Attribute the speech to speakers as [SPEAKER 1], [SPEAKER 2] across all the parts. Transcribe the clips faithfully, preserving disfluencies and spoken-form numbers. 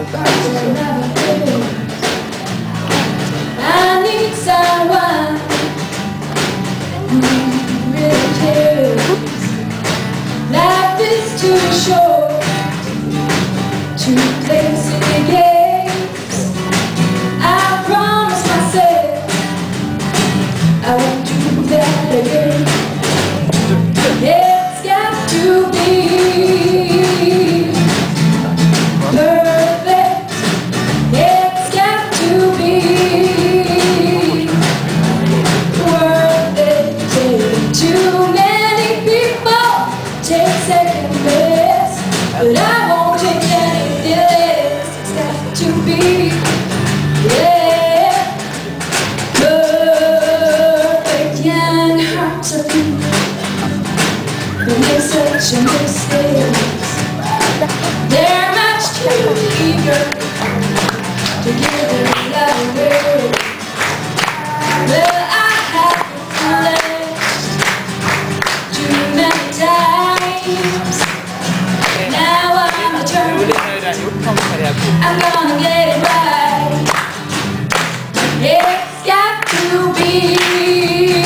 [SPEAKER 1] I need someone who really cares. Life is too short to play silly games. I promise myself I won't do that again. It's got to be perfect. It's got to be worth it. Too many people take second best, but I won't take anything less. It's got to be, yeah, perfect. Young hearts are beating when they're such a mistakes. They're much too eager to give their love away. Well, I have been blessed too many times. Now I'm determined I'm gonna get it right. It's got to be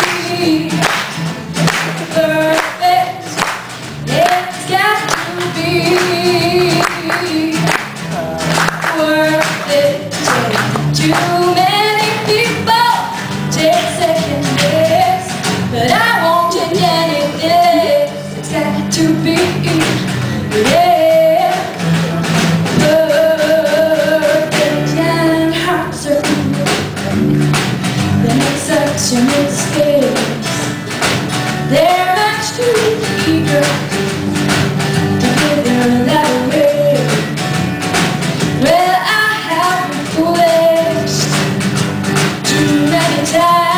[SPEAKER 1] perfect. It's got to be worth it. Too many people take second best, but I won't take anything less. It's got to be, yeah, perfect. Young hearts are beating, they make such a mistakes. They're much too eager to give their love away. Well, I have been foolish too many times.